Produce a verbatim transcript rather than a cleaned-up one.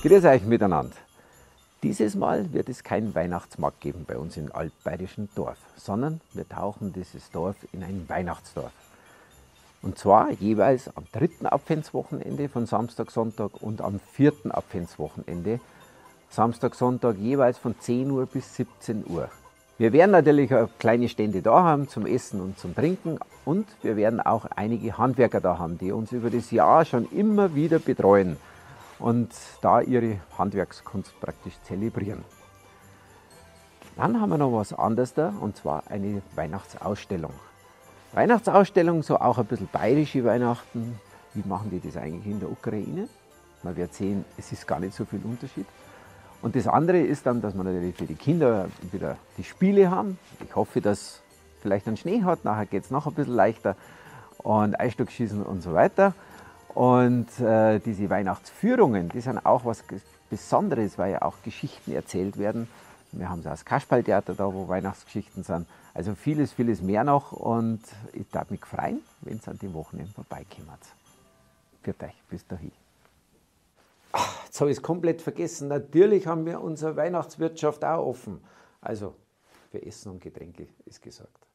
Grüß euch miteinander. Dieses Mal wird es keinen Weihnachtsmarkt geben bei uns im altbayerischen Dorf, sondern wir tauchen dieses Dorf in ein Weihnachtsdorf. Und zwar jeweils am dritten Adventswochenende von Samstag, Sonntag und am vierten Adventswochenende, Samstag, Sonntag jeweils von zehn Uhr bis siebzehn Uhr. Wir werden natürlich auch kleine Stände da haben zum Essen und zum Trinken und wir werden auch einige Handwerker da haben, die uns über das Jahr schon immer wieder betreuen und da ihre Handwerkskunst praktisch zelebrieren. Dann haben wir noch was anderes da, und zwar eine Weihnachtsausstellung. Weihnachtsausstellung, so auch ein bisschen bayerische Weihnachten. Wie machen die das eigentlich in der Ukraine? Man wird sehen, es ist gar nicht so viel Unterschied. Und das andere ist dann, dass wir natürlich für die Kinder wieder die Spiele haben. Ich hoffe, dass vielleicht einen Schnee hat, nachher geht es noch ein bisschen leichter und Eisstockschießen und so weiter. Und äh, diese Weihnachtsführungen, die sind auch was Besonderes, weil ja auch Geschichten erzählt werden. Wir haben so das Kasperltheater da, wo Weihnachtsgeschichten sind. Also vieles, vieles mehr noch. Und ich darf mich freuen, wenn ihr an dem Wochenende vorbeikommt. Für euch, bis dahin. Ach, jetzt habe ich es komplett vergessen. Natürlich haben wir unsere Weihnachtswirtschaft auch offen. Also für Essen und Getränke ist gesagt.